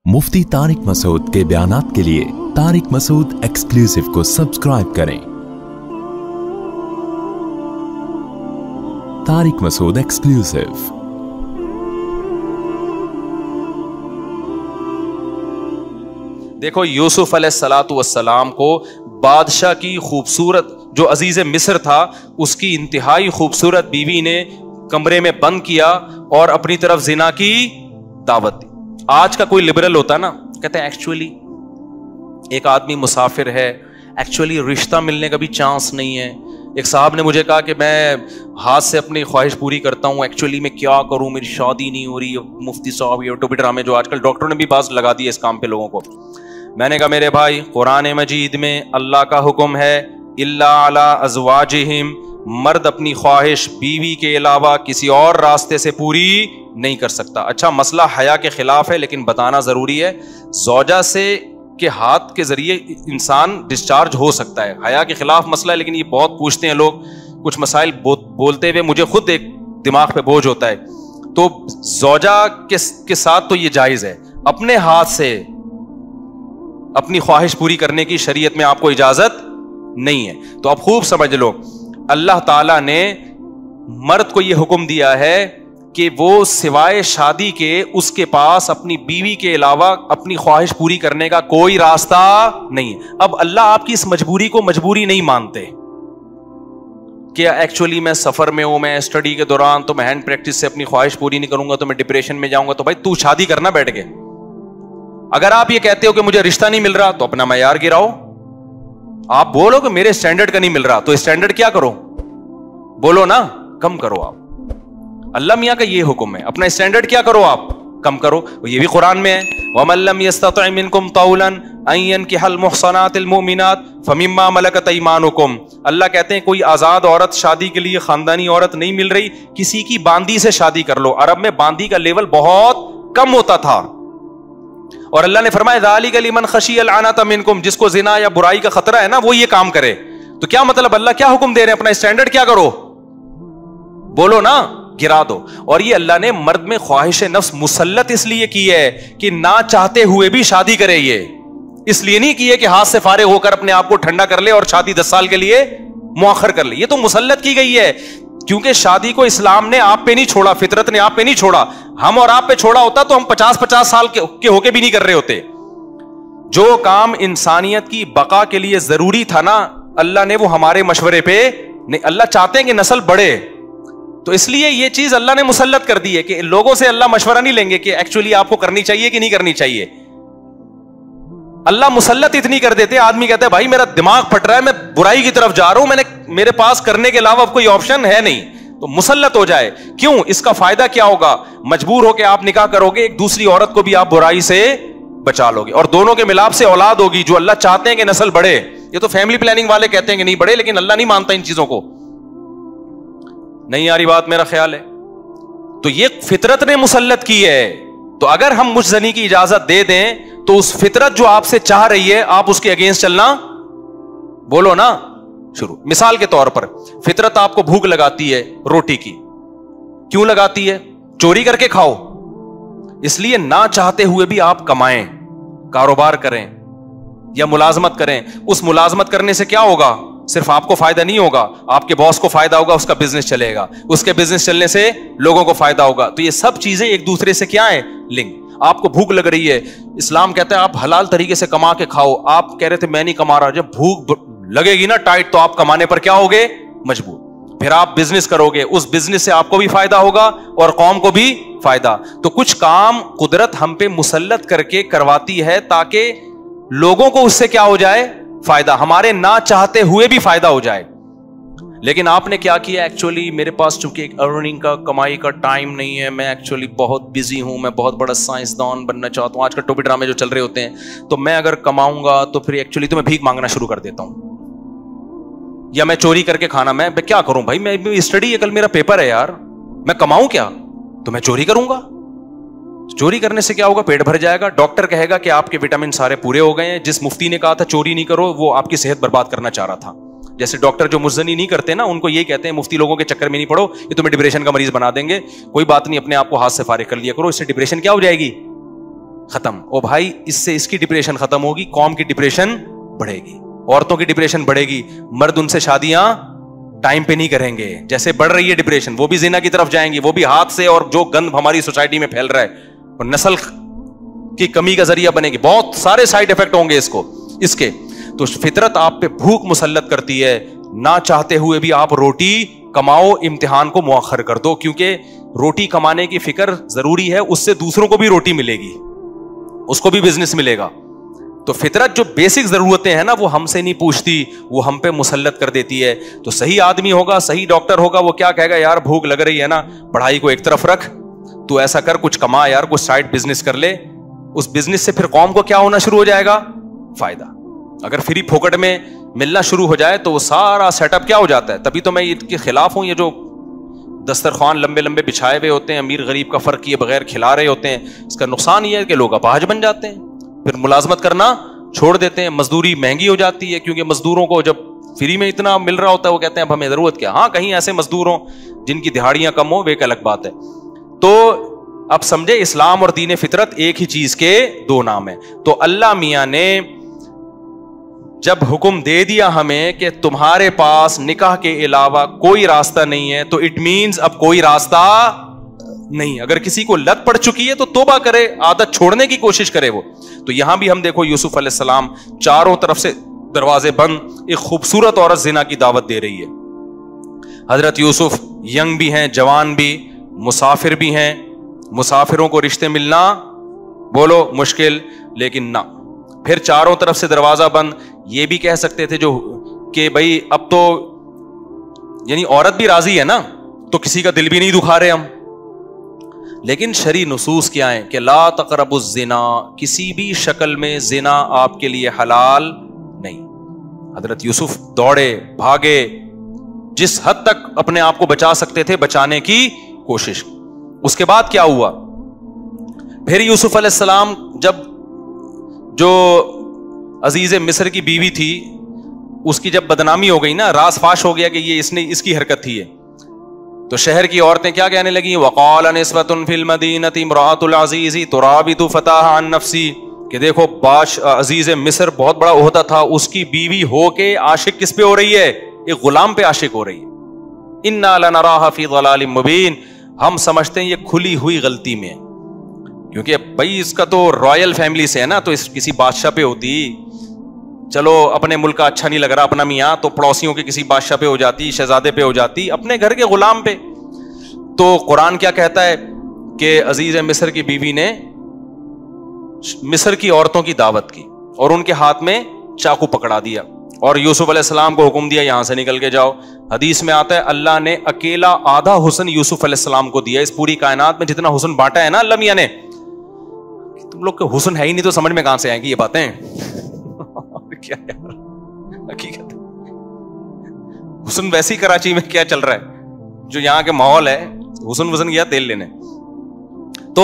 मुफ्ती तारिक मसूद के बयानात के लिए तारिक मसूद एक्सक्लूसिव को सब्सक्राइब करें। तारिक मसूद एक्सक्लूसिव। देखो, यूसुफ अलैहिस्सलातु वस्सलाम को बादशाह की खूबसूरत जो अजीज मिस्र था उसकी इंतहाई खूबसूरत बीवी ने कमरे में बंद किया और अपनी तरफ जिना की दावत दी। आज का कोई लिबरल होता ना, कहते हैं एक्चुअली एक आदमी मुसाफिर है, एक्चुअली रिश्ता मिलने का भी चांस नहीं है। एक साहब ने मुझे कहा कि मैं हाथ से अपनी ख्वाहिश पूरी करता हूँ, एक्चुअली मैं क्या करूँ, मेरी शादी नहीं हो रही। मुफ्ती साहब ये टोपी ड्रामे जो आजकल डॉक्टरों ने भी बात लगा दी है इस काम पे लोगों को। मैंने कहा मेरे भाई, कुरान मजीद में अल्लाह का हुक्म है इल्ला अला अज़वाजिहिम, मर्द अपनी ख्वाहिश बीवी के अलावा किसी और रास्ते से पूरी नहीं कर सकता। अच्छा, मसला हया के खिलाफ है लेकिन बताना जरूरी है, ज़ौजा से के हाथ के जरिए इंसान डिस्चार्ज हो सकता है। हया के खिलाफ मसला है लेकिन ये बहुत पूछते हैं लोग, कुछ मसाइल बोलते हुए मुझे खुद एक दिमाग पे बोझ होता है। तो ज़ौजा के साथ तो ये जायज है, अपने हाथ से अपनी ख्वाहिश पूरी करने की शरीयत में आपको इजाजत नहीं है। तो आप खूब समझ लो, अल्लाह ताला ने मर्द को यह हुक्म दिया है कि वो सिवाय शादी के उसके पास अपनी बीवी के अलावा अपनी ख्वाहिश पूरी करने का कोई रास्ता नहीं है। अब अल्लाह आपकी इस मजबूरी को मजबूरी नहीं मानते कि एक्चुअली मैं सफर में हूं, मैं स्टडी के दौरान तो मैं हैंड प्रैक्टिस से अपनी ख्वाहिश पूरी नहीं करूंगा तो मैं डिप्रेशन में जाऊंगा। तो भाई तू शादी करना बैठ के। अगर आप ये कहते हो कि मुझे रिश्ता नहीं मिल रहा तो अपना मयार गिराओ। आप बोलो कि मेरे स्टैंडर्ड का नहीं मिल रहा तो स्टैंडर्ड क्या करो, बोलो ना, कम करो। आप अल्लाह मियां का ये हुक्म है, अपना स्टैंडर्ड क्या करो, आप कम करो। ये भी कुरान में है, वमन लम यस्तति मिनकुम तौलन अन यनकिहल मुहसनातिल मुमिनात फमिम्मा मलकत ऐमानुकुम। अल्लाह कहते हैं कोई आजाद औरत शादी के लिए खानदानी औरत नहीं मिल रही, किसी की बांदी से शादी कर लो। अरब में बांदी का लेवल बहुत कम होता था और अल्लाह ने फरमाया ज़ालिक लिमन खशियल अनत मिनकुम, जिसको जिना या बुराई का खतरा है ना वो ये काम करे। तो क्या मतलब, अल्लाह क्या हुक्म दे रहे हैं, अपना स्टैंडर्ड क्या करो, बोलो ना, गिरा दो। और ये अल्लाह ने मर्द में ख्वाहिश नफ्स मुसल्लत इसलिए की है कि ना चाहते हुए भी शादी करे। ये इसलिए नहीं की है कि हाथ से फारिग होकर अपने आप को ठंडा कर ले और शादी 10 साल के लिए मुअख्खर कर ले। ये तो मुसल्लत की गई है, क्योंकि शादी को इस्लाम ने आप पे नहीं छोड़ा, फितरत ने आप पे नहीं छोड़ा। हम और आप पे छोड़ा होता तो हम 50-50 साल के होके भी नहीं कर रहे होते। जो काम इंसानियत की बका के लिए जरूरी था ना, अल्लाह ने वो हमारे मशवरे पे नहीं। अल्लाह चाहते हैं कि नस्ल बढ़े, तो इसलिए ये चीज अल्लाह ने मुसल्लत कर दी है कि लोगों से अल्लाह मशवरा नहीं लेंगे कि एक्चुअली आपको करनी चाहिए कि नहीं करनी चाहिए। अल्लाह मुसल्लत इतनी कर देते, आदमी कहता है भाई मेरा दिमाग फट रहा है, मैं बुराई की तरफ जा रहा हूं, मेरे पास करने के अलावा कोई ऑप्शन है नहीं, तो मुसल्लत हो जाए। क्यों? इसका फायदा क्या होगा, मजबूर होकर आप निकाह करोगे, एक दूसरी औरत को भी आप बुराई से बचा लोगे और दोनों के मिलाप से औलाद होगी जो अल्लाह चाहते हैं कि नस्ल बढ़े। ये तो फैमिली प्लानिंग वाले कहते हैं कि नहीं बढ़े, लेकिन अल्लाह नहीं मानता इन चीजों को। नहीं आ रही बात, मेरा ख्याल है। तो ये फितरत ने मुसल्लत की है। तो अगर हम मुजजनी की इजाजत दे दें तो उस फितरत जो आपसे चाह रही है आप उसके अगेंस्ट चलना, बोलो ना, शुरू। मिसाल के तौर पर फितरत आपको भूख लगाती है रोटी की, क्यों लगाती है? चोरी करके खाओ। इसलिए ना चाहते हुए भी आप कमाएं, कारोबार करें या मुलाजमत करें। उस मुलाजमत करने से क्या होगा, सिर्फ आपको फायदा नहीं होगा, आपके बॉस को फायदा होगा, उसका बिजनेस चलेगा, उसके बिजनेस चलने से लोगों को फायदा होगा। तो ये सब चीजें एक दूसरे से क्या है, लिंक। आपको भूख लग रही है, इस्लाम कहता है आप हलाल तरीके से कमा के खाओ। आप कह रहे थे मैं नहीं कमा रहा, जब भूख लगेगी ना टाइट तो आप कमाने पर क्या होगे, मजबूर। फिर आप बिजनेस करोगे, उस बिजनेस से आपको भी फायदा होगा और कौम को भी फायदा। तो कुछ काम कुदरत हम पे मुसल्लत करके करवाती है ताकि लोगों को उससे क्या हो जाए, फायदा, हमारे ना चाहते हुए भी फायदा हो जाए। लेकिन आपने क्या किया, एक्चुअली मेरे पास चूंकि अर्निंग का, कमाई का टाइम नहीं है, मैं एक्चुअली बहुत बिजी हूं, मैं बहुत बड़ा साइंसदान बनना चाहता हूं। आजकल टोपी ड्रामे जो चल रहे होते हैं, तो मैं अगर कमाऊंगा तो फिर एक्चुअली तो मैं भीख मांगना शुरू कर देता हूं, या मैं चोरी करके खाना। मैं क्या करूं भाई, मैं स्टडी है, कल मेरा पेपर है यार, मैं कमाऊं क्या, तो मैं चोरी करूंगा। चोरी करने से क्या होगा, पेट भर जाएगा, डॉक्टर कहेगा कि आपके विटामिन सारे पूरे हो गए हैं। जिस मुफ्ती ने कहा था चोरी नहीं करो, वो आपकी सेहत बर्बाद करना चाह रहा था। जैसे डॉक्टर जो मुजनी नहीं करते ना, उनको ये कहते हैं मुफ्ती लोगों के चक्कर में नहीं पड़ो, ये तुम्हें डिप्रेशन का मरीज बना देंगे, कोई बात नहीं, अपने आप को हाथ से फारिग कर लिया करो, इससे डिप्रेशन क्या हो जाएगी, ختم. او بھائی اس سے اس کی ڈپریشن ختم ہوگی, قوم کی ڈپریشن بڑھے گی, عورتوں کی ڈپریشن بڑھے گی, مرد ان سے شادیاں ٹائم پہ نہیں کریں گے. جیسے بڑھ رہی ہے ڈپریشن, وہ بھی زنا کی طرف جائیں گی, وہ بھی ہاتھ سے, اور جو گند ہماری سوسائٹی میں پھیل رہا ہے اور نسل کی کمی کا ذریعہ بنے گی. بہت سارے سائیڈ افیکٹ ہوں گے اس کے. تو فطرت آپ پہ بھوک مسلط کرتی ہے, نہ چاہتے ہوئے بھی آپ روٹی کماؤ, امتحان کو مؤخر کر دو, کیونکہ روٹی کمانے کی فکر ضروری ہے, اس سے دوسروں کو بھی روٹی ملے گی, اس کو بھی بزنس ملے گا. تو فطرت جو بیسک ضرورتیں ہیں نا وہ ہم سے نہیں پوچھتی, وہ ہم پہ مسلط کر دیتی ہے. تو صحیح آدمی ہوگا, صحیح ڈاکٹر ہوگا, وہ کیا کہے گا, یار بھوک لگ رہی ہے نا, پڑھائی کو ایک طرف رکھ, تو ایسا کر, کچھ کما یار, کچھ سائڈ بزنس کر لے. اس بزنس سے پھر قوم کو کیا ہونا شروع ہو جائے گا, فائدہ. اگر فری پھوکٹ میں ملنا شروع ہو جائے تو وہ سارا سیٹ اپ کیا ہو جاتا ہے. تبھی تو میں اس کے خلاف ہوں, یہ جو دسترخوان لمبے لمبے بچھائے ہوئے ہوتے ہیں, امیر غریب کا فرق کیے بغیر کھلا رہے ہوتے ہیں, اس کا نقصان یہ ہے کہ لوگ اپاہج بن جاتے ہیں, پھر ملازمت کرنا چھوڑ دیتے ہیں, مزدوری مہنگی ہو جاتی ہے, کیونکہ مزدوروں کو جب فری میں اتنا مل رہا ہوتا ہے وہ کہتے ہیں اب ہمیں ضرورت کیا. ہاں کہیں ایسے مزدور ہوں جن کی دہاڑیاں کم ہوں, وہ ایک الگ بات ہے. تو اب سمجھے اسلام اور دین فطرت ایک ہی چیز کے دو نام ہیں. تو اللہ میاں نے جب حکم دے دیا ہمیں کہ تمہارے پاس نکاح کے علاوہ کوئی راستہ نہیں ہے, تو اٹ مینز اب کوئی راستہ نہیں. اگر کسی کو لت پڑ چکی ہے تو توبہ کرے, عادت چھوڑنے کی کوشش کرے وہ. تو یہاں بھی ہم دیکھو یوسف علیہ السلام, چاروں طرف سے دروازے بند, ایک خوبصورت عورت زنا کی دعوت دے رہی ہے. حضرت یوسف ینگ بھی ہیں, جوان بھی, مسافر بھی ہیں, مسافروں کو رشتے ملنا بولو مشکل, لیکن نہ, پھر چاروں طرف سے دروازہ بند. یہ بھی کہہ سکتے تھے جو کہ بھائی اب تو یعنی عورت بھی راضی ہے نا, تو کسی کا دل بھی نہیں دکھا رہے ہم. لیکن شرعی نصوص کیا ہیں کہ لا تقربوا الزنا, کسی بھی شکل میں زنا آپ کے لیے حلال نہیں. حضرت یوسف دوڑے بھاگے, جس حد تک اپنے آپ کو بچا سکتے تھے بچانے کی کوشش. اس کے بعد کیا ہوا, پھر یوسف علیہ السلام جب جو عزیز مصر کی بیوی تھی اس کی جب بدنامی ہو گئی نا, راز فاش ہو گیا کہ یہ اس کی حرکت تھی, تو شہر کی عورتیں کیا کہنے لگیں, وقال نسوۃ فی المدینۃ امرأۃ العزیز تراود فتاها عن نفسی, کہ دیکھو عزیز مصر بہت بڑا عہدہ تھا, اس کی بیوی ہو کے عاشق کس پہ ہو رہی ہے, ایک غلام پہ عاشق ہو رہی ہے. انا لنراها فی ضلال مبین, ہم سمجھتے ہیں یہ کھلی ہوئی غلطی میں, کیونکہ بھائی اس کا تو رائل فیملی سے ہے نا, تو اس کسی بادشاہ پہ ہوتی, چلو اپنے ملک کا اچھا نہیں لگ رہا اپنا میاں, تو پڑوسیوں کے کسی بادشاہ پہ ہو جاتی, شہزادے پہ ہو جاتی, اپنے گھر کے غلام پہ. تو قرآن کیا کہتا ہے کہ عزیز مصر کی بیوی نے مصر کی عورتوں کی دعوت کی اور ان کے ہاتھ میں چاقو پکڑا دیا, اور یوسف علیہ السلام کو حکم دیا یہاں سے نکل کے جاؤ. حدیث میں آتا ہے اللہ نے اکیلا آدھا حسن یوسف علیہ السلام کو دیا. اس پوری کائنات میں جتنا حسن بانٹا ہے نا اللہ میاں نے, تم لوگ کے حسن ہے ہی نہیں تو سمجھ میں کہاں سے آئیں گی یہ باتیں. کیا یار حقیقت حسن ویسی کراچی میں کیا چل رہا ہے, جو یہاں کے ماحول ہے, حسن وسن گیا تیل لینے. تو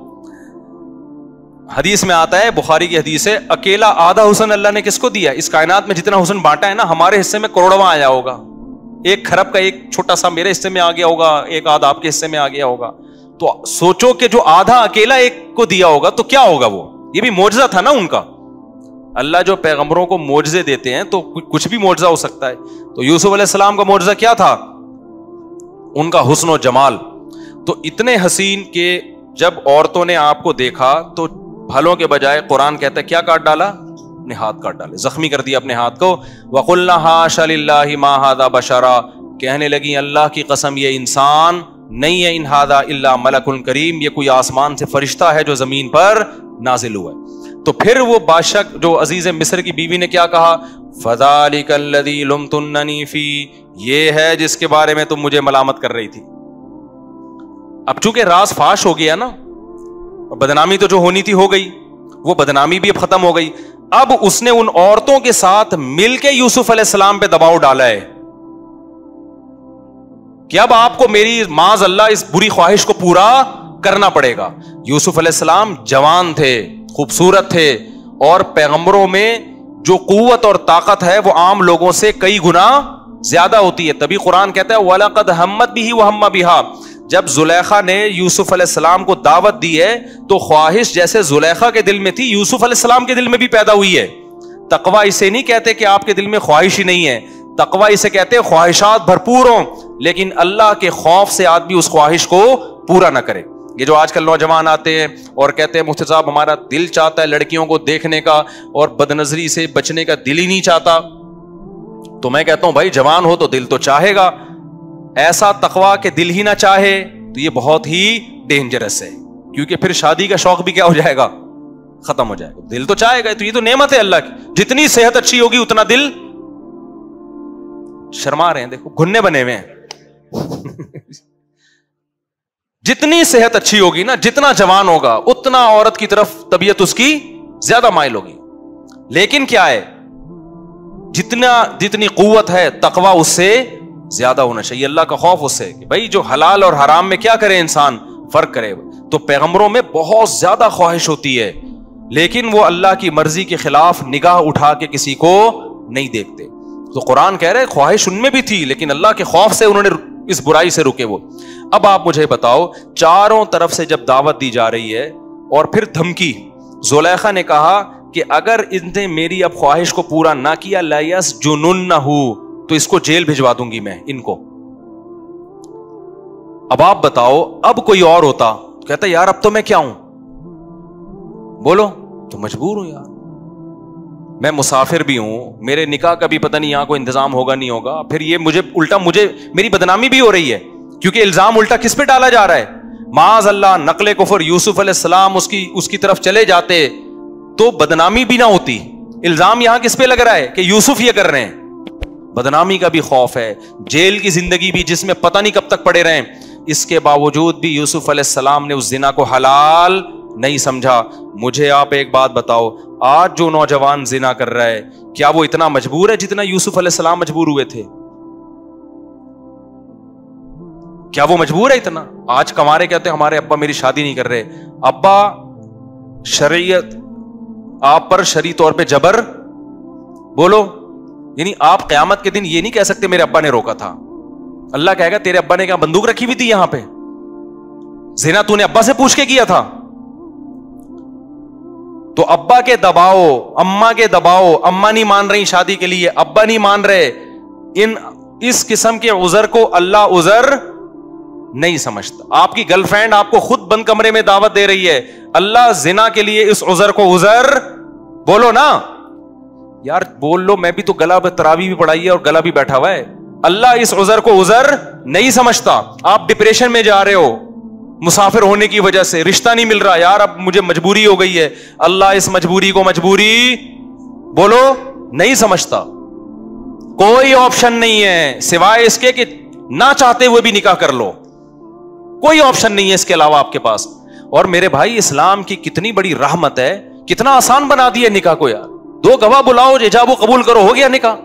حدیث میں آتا ہے, بخاری کی حدیث ہے, اکیلا آدھا حسن اللہ نے کس کو دیا, اس کائنات میں جتنا حسن بانٹا ہے نا, ہمارے حصے میں کروڑواں آیا ہوگا, ایک کھرب کا ایک چھوٹا سا میرے حصے میں آ گیا ہوگا, ایک آدھا آپ کے حصے میں آ گیا ہوگا. تو سوچو کہ جو آدھا اکیلا ایک کو دیا ہوگا تو کیا ہوگا, وہ یہ بھی معجزہ تھا نا ان کا. اللہ جو پیغمبروں کو معجزے دیتے ہیں تو کچھ بھی معجزہ ہو سکتا ہے. تو یوسف علیہ السلام کا معجزہ کیا تھا, ان کا حسن و جمال. تو اتنے حسین کہ جب عورتوں نے آپ کو دیکھا تو بھلوں کے بجائے قرآن کہتا ہے کیا کاٹ ڈالا, اپنے ہاتھ کاٹ ڈالے, زخمی کر دیا اپنے ہاتھ کو. وَقُلْنَا حَاشَ لِلَّهِ مَا هَذَا بَشَرًا, کہنے لگی اللہ کی قسم یہ انسان نہیں ہے, ان هَذَا إِلَّا مَلَكٌ كَرِيمٌ, یہ کوئی آسمان سے فرشتہ ہے جو زمین پر نازل ہوا ہے. تو پھر وہ بادشاہ جو عزیز مصر کی بیوی نے کیا کہا, فَذَلِكَ الَّذِي لُمْتُنَّنِي فِيهِ, یہ ہے جس کے بارے میں تم مجھے ملامت کر رہی تھی. اب چونکہ راز فاش ہو گیا نا, بدنامی تو جو ہونی تھی ہو گئی, وہ بدنامی بھی اب ختم ہو گئی. اب اس نے ان عورتوں کے ساتھ مل کے یوسف علیہ السلام پہ دباؤ ڈالا ہے کہ اب آپ کو میری معاذ اللہ اس بری خواہش کو پورا کرنا پڑے گا. یوسف علیہ السلام جوان تھے, خوبصورت تھے, اور پیغمبروں میں جو قوت اور طاقت ہے وہ عام لوگوں سے کئی گنا زیادہ ہوتی ہے. تبھی قرآن کہتا ہے وَلَقَدْ هَمَّتْ بِهِ وَهَمَّ بِهَا, جب زلیخا نے یوسف علیہ السلام کو دعوت دی ہے تو خواہش جیسے زلیخا کے دل میں تھی یوسف علیہ السلام کے دل میں بھی پیدا ہوئی ہے. تقویٰ اسے نہیں کہتے کہ آپ کے دل میں خواہش ہی نہیں ہے, تقویٰ اسے کہتے ہیں خواہشات بھرپور ہوں لیکن اللہ کے خوف سے آدمی اس خواہش کو پورا نہ کرے. یہ جو آج کل نوجوان آتے ہیں اور کہتے ہیں مفتی صاحب ہمارا دل چاہتا ہے لڑکیوں کو دیکھنے کا اور بد نظری سے بچنے کا دل ہی نہیں چاہتا, تو میں کہتا ہوں بھائی جوان ہو تو دل تو چاہے گا. ایسا تقویٰ کہ دل ہی نہ چاہے تو یہ بہت ہی ڈینجرس ہے, کیونکہ پھر شادی کا شوق بھی کیا ہو جائے گا, ختم ہو جائے گا. دل تو چاہے گا, تو یہ تو نعمت ہے اللہ کی. جتنی صحت اچھی ہوگی اتنا دل, شرما رہے ہیں دیکھو گھننے بنے ہوئے ہیں جتنی صحت اچھی ہوگی نا, جتنا جوان ہوگا اتنا عورت کی طرف طبیعت اس کی زیادہ مائل ہوگی. لیکن کیا ہے, جتنی قوت ہے تقویٰ اس سے زیادہ ہونا چاہیے, اللہ کا خوف اس سے کہ بھائی جو حلال اور حرام میں کیا کرے انسان, فرق کرے. تو پیغمبروں میں بہت زیادہ خواہش ہوتی ہے لیکن وہ اللہ کی مرضی کے خلاف نگاہ اٹھا کے کسی کو نہیں دیکھتے. تو قرآن کہہ رہے خواہش ان میں بھی تھی لیکن اللہ کے خوف سے انہوں نے اس برائی سے رکے وہ. اب آپ مجھے بتاؤ, چاروں طرف سے جب دعوت دی جا رہی ہے اور پھر دھمکی, زلیخا نے کہا کہ اگر ان نے میری اب خواہش کو پورا نہ کیا لَيَسْجُنُنَّهُ, تو اس کو جیل بھجوا دوں گی میں ان کو. اب آپ بتاؤ اب کوئی اور ہوتا کہتا یار اب تو میں کیا ہوں, بولو, تو مجبور ہوں یار, میں مسافر بھی ہوں, میرے نکاح کا بھی پتہ نہیں یہاں کوئی انتظام ہوگا نہیں ہوگا, پھر یہ مجھے الٹا میری بدنامی بھی ہو رہی ہے کیونکہ الزام الٹا کس پہ ڈالا جا رہا ہے, معاذ اللہ نقل کفر یوسف علیہ السلام اس کی طرف چلے جاتے تو بدنامی بھی نہ ہوتی. الزام یہاں کس پہ لگ رہا ہے کہ یوسف یہ کر رہے ہیں. بدنامی کا بھی خوف ہے, جیل کی زندگی بھی جس میں پتہ نہیں کب تک پڑے رہیں. اس کے باوجود بھی یوسف علیہ السلام نے اس زنا کو حلال نہیں سمجھا. مجھے آپ ایک بات بتاؤ, آج جو نوجوان زنا کر رہا ہے کیا وہ اتنا مجبور ہے جتنا یوسف علیہ السلام مجبور ہوئے تھے؟ کیا وہ مجبور ہے اتنا؟ آج کمارے کہتے ہیں ہمارے ابا میری شادی نہیں کر رہے. ابا شریعت آپ پر شرعی طور پہ جبر, بولو, یعنی آپ قیامت کے دن یہ نہیں کہہ سکتے میرے ابا نے روکا تھا. اللہ کہے گا تیرے ابا نے کیا بندوق رکھی ہوئی تھی یہاں پہ, زنا تو نے ابا سے پوچھ کے کیا تھا. تو ابا کے دباؤ, اما کے دباؤ, اما نہیں مان رہی شادی کے لیے, ابا نہیں مان رہے, اس قسم کے عذر کو اللہ عذر نہیں سمجھتا. آپ کی گرل فرینڈ آپ کو خود بند کمرے میں دعوت دے رہی ہے, اللہ زنا کے لیے اس عذر کو عذر, بولو نا یار, بول لو, میں بھی تو گلا تراویح بھی پڑھائی ہے اور گلا بھی بیٹھا ہوا ہے. اللہ اس عذر کو عذر نہیں سمجھتا. آپ ڈپریشن میں جا رہے ہو مسافر ہونے کی وجہ سے, رشتہ نہیں مل رہا, یار اب مجھے مجبوری ہو گئی ہے, اللہ اس مجبوری کو مجبوری, بولو, نہیں سمجھتا. کوئی آپشن نہیں ہے سوائے اس کے کہ نہ چاہتے ہوئے بھی نکاح کر لو, کوئی آپشن نہیں ہے اس کے علاوہ آپ کے پاس. اور میرے بھائی اسلام کی کتنی بڑی رحمت ہے, کتنا آسان بنا دیا نکاح کو یار. 2 گواہ بلاؤ, ایجاب و قبول کرو, ہو گیا نکاح.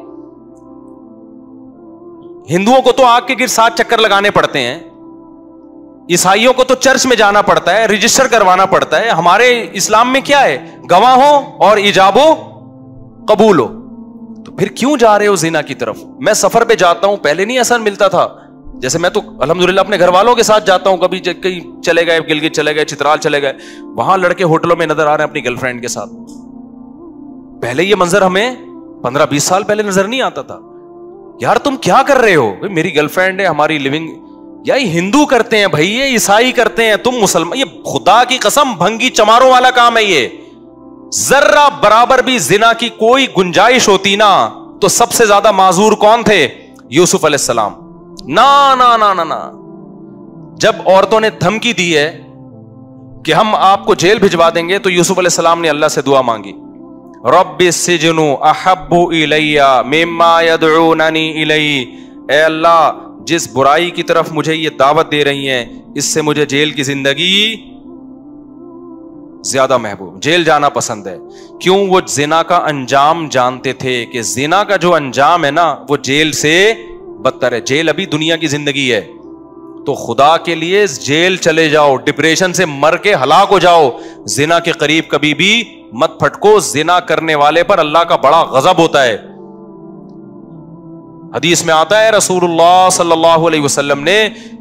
ہندوؤں کو تو آگ کے گر 7 چکر لگانے پڑتے ہیں, عیسائیوں کو تو چرچ میں جانا پڑتا ہے, رجسٹر کروانا پڑتا ہے. ہمارے اسلام میں کیا ہے, گواہ ہو اور ایجاب و قبول ہو. تو پھر کیوں جا رہے ہو زنا کی طرف؟ میں سفر پہ جاتا ہوں, پہلے نہیں ایسا ملتا تھا, جیسے میں تو الحمدللہ اپنے گھر والوں کے ساتھ جاتا ہوں, کبھی کہیں چلے گئے, گلگت چلے گئے, چترال چلے گئے, وہاں لڑکے ہوٹلوں میں نظر آ رہے ہیں اپنی گرل فرینڈ کے ساتھ. پہلے یہ منظر ہمیں 15-20 سال پہلے نظر نہیں آتا تھا. یار تم کیا کر رہے ہو؟ میری گرل فرینڈ ہے, ہماری لیونگ. یا یہ ہندو کرتے ہیں بھائی, یہ عیسائی کرتے ہیں, تم مسلمان. یہ خدا کی قسم بھنگی چماروں والا کام ہے یہ. ذرہ برابر بھی زنا کی کوئی گنجائش ہوتی نا تو سب سے زیادہ معذور کون تھے؟ یوسف علیہ السلام. نا نا نا نا نا, جب عورتوں نے دھمکی دی ہے کہ ہم آپ کو جیل بھجوا دیں گے تو یوسف علیہ السلام نے اللہ سے دعا مانگی, رب السجن احب الی مما یدعوننی الی, اے اللہ جس برائی کی طرف مجھے یہ دعوت دے رہی ہیں اس سے مجھے جیل کی زندگی زیادہ محبوب, جیل جانا پسند ہے. کیوں؟ وہ زنا کا انجام جانتے تھے کہ زنا کا جو انجام ہے نا وہ جیل سے بدتر ہے. جیل ابھی دنیا کی زندگی ہے, تو خدا کے لیے جیل چلے جاؤ, ڈپریشن سے مر کے ہلاک ہو جاؤ, زنا کے قریب کبھی بھی مت پھٹکو. زنا کرنے والے پر اللہ کا بڑا غضب ہوتا ہے. حدیث میں آتا ہے رسول اللہ صلی اللہ علیہ وسلم نے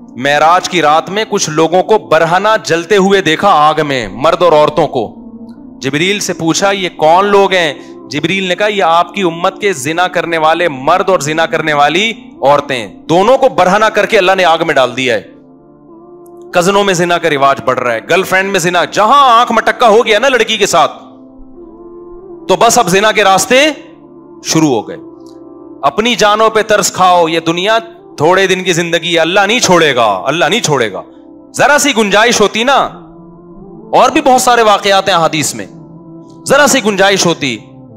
معراج کی رات میں کچھ لوگوں کو برہنہ جلتے ہوئے دیکھا آگ میں, مرد اور عورتوں کو. جبریل سے پوچھا یہ کون لوگ ہیں؟ جبریل نے کہا یہ آپ کی امت کے زنا کرنے والے مرد اور زنا کرنے والی عورتیں, دونوں کو برہنہ کر کے اللہ نے آگ میں ڈال دیا ہے. کزنوں میں زنا کا رواج بڑھ رہا ہے, گرل فرینڈ میں زنا, جہاں آنکھ مٹکا ہو گیا نا لڑکی کے ساتھ تو بس اب زنا کے راستے شروع ہو گئے. اپنی جانوں پہ ترس کھاؤ, یہ دنیا تھوڑے دن کی زندگی ہے, اللہ نہیں چھوڑے گا, اللہ نہیں چھوڑے گا. ذرا سی گنجائش ہوتی نا, اور بھی بہت سارے واقعات ہیں حدیث میں, ذرا سی گنجائش ہوتی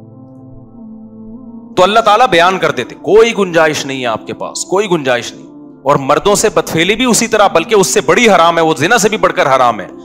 تو اللہ تعالیٰ بیان کر دیتے کوئی گنجائش نہیں ہے آپ کے پاس, کوئی گنجائش نہیں. اور مردوں سے بدفعلی بھی اسی طرح, بلکہ اس سے بڑی حرام ہے, وہ زنا سے بھی بڑھ کر حرام ہے.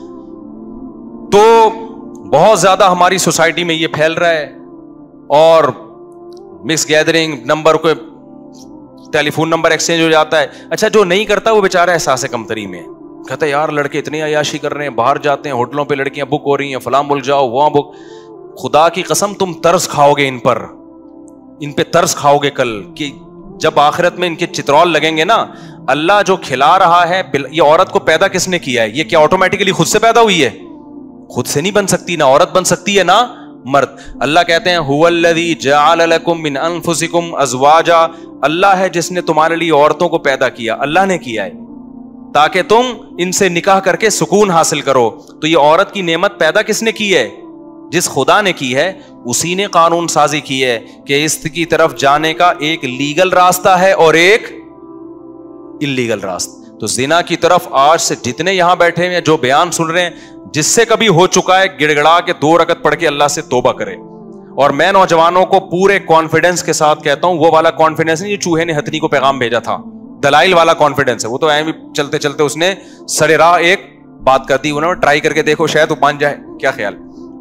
تو بہت زیادہ ہماری سوسائٹی میں یہ پھیل رہا ہے, اور مکس گیدرنگ, نمبر کو ٹیلی فون نمبر ایکسچینج ہو جاتا ہے. اچھا جو نہیں کرتا وہ بیچارہ احساس کمتری میں کہتا ہے یار لڑکے اتنی عیاشی کر رہے ہیں, باہر جاتے ہیں ہوٹلوں پہ لڑکیاں بک ہو رہی ہیں, فلاں ملک جاؤ وہاں بک. خدا کی قسم تم ترس کھاؤ گے ان پر, ان پہ ترس کھاؤ گے کل, کہ جب آخرت میں ان کے چترول لگیں گے نا. اللہ جو کھلا رہا ہے, یہ عورت کو پیدا کس نے کیا ہے؟ یہ کیا آٹومیٹکلی خود سے پیدا ہوئی ہے؟ خود سے نہیں بن سکتی, نہ عورت بن سکتی ہے نہ مرد. اللہ کہتے ہیں هو الذی جعل لکم من انفسکم ازواجا, اللہ ہے جس نے تمہارے لیے عورتوں کو پیدا کیا, اللہ نے کیا ہے تاکہ تم ان سے نکاح کر کے سکون حاصل کرو. تو یہ عورت کی نعمت پیدا کس نے کی ہے؟ جس خدا نے کی ہے اسی نے قانون سازی کی ہے کہ اس کی طرف جانے کا ایک لیگل راستہ ہے اور ایک اللیگل راستہ. تو زنا کی طرف آج سے جتنے یہاں بیٹھے ہیں جو بیان سن رہے ہیں, جس سے کبھی ہو چکا ہے گڑ گڑا کے 2 رکعت پڑھ کے اللہ سے توبہ کرے. اور میں نوجوانوں کو پورے کانفیڈنس کے ساتھ کہتا ہوں, وہ والا کانفیڈنس نہیں جو چوہے نے ہتھنی کو پیغام بھیجا تھا, دلائل والا کانفیڈنس ہے. وہ تو ایویں چلتے چلتے اس نے سر راہ ایک بات کر دی, انہوں نے ٹرائی کر کے دیکھو شاید وہ مان جائے, کیا خیال.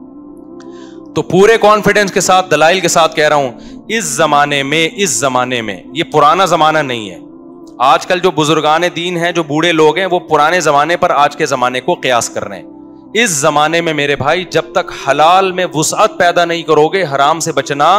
تو پورے کانفیڈنس کے ساتھ دلائل کے ساتھ کہہ رہا ہوں, اس زمانے میں یہ پرانا زمانہ نہیں ہے. آج کل جو بزرگان دین ہیں, جو بوڑھے لوگ ہیں, وہ پرانے زمانے پر آج کے زمانے کو قیاس کر رہے ہیں. اس زمانے میں میرے بھائی جب تک حلال میں وسعت پیدا نہیں کرو گے, حرام سے بچنا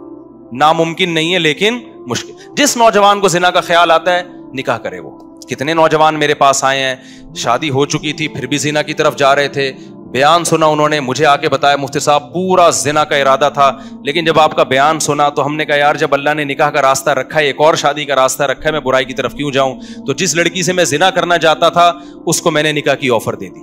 ناممکن نہیں ہے لیکن مشکل. جس نوجوان کو زنا کا خیال آتا ہے نکاح کرے. وہ کتنے نوجوان میرے پاس آئے ہیں, شادی ہو چکی تھی پھر بھی زنا کی طرف جا رہے تھے, بیان سنا انہوں نے, مجھے آ کے بتایا مفتی صاحب پورا زنا کا ارادہ تھا, لیکن جب آپ کا بیان سنا تو ہم نے کہا یار جب اللہ نے نکاح کا راستہ رکھا ہے, ایک اور شادی کا راستہ رکھا ہے, میں برائی کی طرف کیوں جاؤں. تو جس لڑکی سے میں زنا کرنا چاہتا تھا اس کو میں نے نکاح کی آفر دے دی.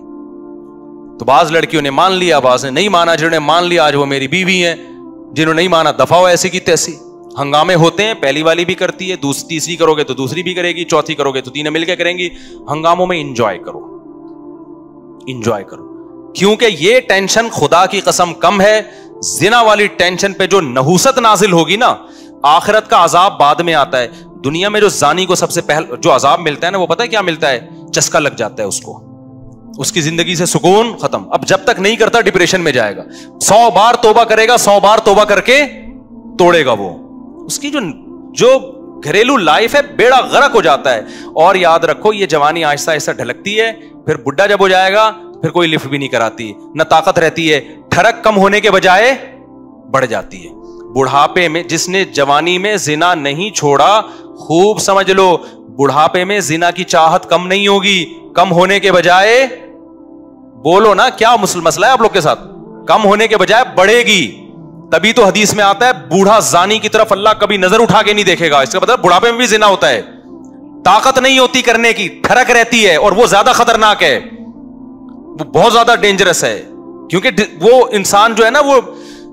تو بعض لڑکیوں نے مان لیا, بعض نے نہیں مانا. جنہوں نے مان لیا آج وہ میری بیوی ہیں, جنہوں نے نہیں مانا دفعہ ہو ایسی کی تیسی. ہنگامے ہوتے ہیں, پہلی والی بھی کرتی ہے, تیسری کرو گے تو دوسری بھی کرے گی, چوتھی کرو گے تو تینوں مل کے کریں گی. ہنگاموں میں انجوائے کرو, انجوائے کرو, کیونکہ یہ ٹینشن خدا کی قسم کم ہے. زنا والی ٹینشن پہ جو نحوست نازل ہوگی نا, آخرت کا عذاب بعد میں آتا ہے. دنیا میں جو زانی کو سب سے پہلے جو عذاب ملتا ہے نا, وہ پتہ ہے کیا ملتا ہے؟ چسکا لگ جاتا ہے اس کو, اس کی زندگی سے سکون ختم. اب جب تک نہیں کرتا ڈپریشن میں جائے گا, 100 بار توبہ کرے گا, 100 بار توبہ کر کے توڑے گا. وہ اس کی جو گھریلو لائف ہے بیڑا غرق ہو جاتا ہے. اور یاد رکھو یہ جوانی آہستہ آہستہ ڈھلکتی ہے, پھر بڈھا جب ہو جائے گا پھر کوئی لفٹ بھی نہیں کراتی, نہ طاقت رہتی ہے, ٹھڑک کم ہونے کے بجائے بڑھ جاتی ہے. بڑھاپے میں جس نے جوانی میں زنا نہیں چھوڑا, خوب سمجھ لو بڑھاپے میں زنا کی چاہت کم نہیں ہوگی, کم ہونے کے بجائے, بولو نا کیا مسئلہ ہے آپ لوگ کے ساتھ, کم ہونے کے بجائے بڑھے گی. تبھی تو حدیث میں آتا ہے بوڑھا زانی کی طرف اللہ کبھی نظر اٹھا کے نہیں دیکھے گا. اس کا مطلب بڑھاپے میں بھی زنا ہوتا ہے, طاقت نہیں ہوتی کرنے کی, ٹھڑک رہتی ہے, اور وہ زیادہ خطرناک ہے, وہ بہت زیادہ ڈینجرس ہے. کیونکہ وہ انسان جو ہے نا وہ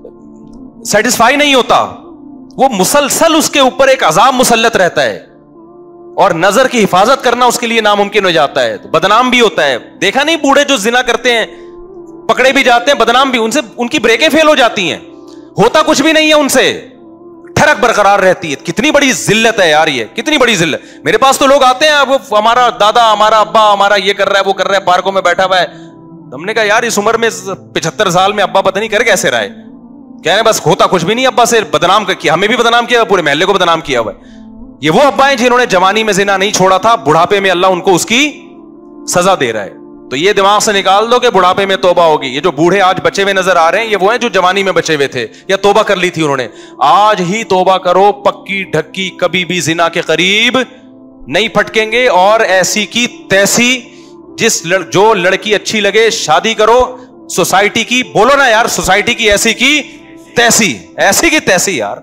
سیٹسفائی نہیں ہوتا, وہ مسلسل اس کے اوپر ایک عذاب مسلط رہتا ہے, اور نظر کی حفاظت کرنا اس کے لیے ناممکن ہو جاتا ہے, تو بدنام بھی ہوتا ہے. دیکھا نہیں بوڑھے جو زنا کرتے ہیں پکڑے بھی جاتے ہیں, بدنام بھی, ان سے ان کی بریکیں فیل ہو جاتی ہیں, ہوتا کچھ بھی نہیں ہے ان سے, ٹھڑک برقرار رہتی ہے. کتنی بڑی ذلت ہے یار, یہ کتنی بڑی ذلت. میرے پاس تو لوگ آتے ہیں, وہ ہمارا دادا, ہمارا ابا, ہمارا یہ کر رہا ہے, وہ کر رہا ہے, پارکوں میں بیٹھا ہوا ہے. ہم نے کہا یار اس عمر میں 75 سال میں ابا پتہ نہیں کر کیسے رہا ہے, کہہ رہے بس ہوتا کچھ بھی نہیں, ابا سے بدنام کیا, ہمیں بھی بدنام کیا, پورے محلے کو بدنام کیا ہوا ہے. یہ وہ ابا ہیں جنہوں نے جوانی میں زنا نہیں چھوڑا تھا, بڑھاپے میں اللہ ان کو اس کی سزا دے رہا ہے. تو یہ دماغ سے نکال دو کہ بڑھاپے میں توبہ ہوگی. یہ جو بوڑھے آج بچے ہوئے نظر آ رہے ہیں, یہ وہ ہیں جو جوانی میں بچے ہوئے تھے یا توبہ کر لی تھی انہوں نے. آج ہی توبہ کرو, پکی ڈھکی, کبھی بھی زنا کے قریب نہیں پھٹکیں گے. اور ایسی کی تیسی جو لڑکی اچھی لگے شادی کرو. سوسائٹی کی بولو نا یار, سوسائٹی کی ایسی کی تیسی, ایسی کی تیسی یار.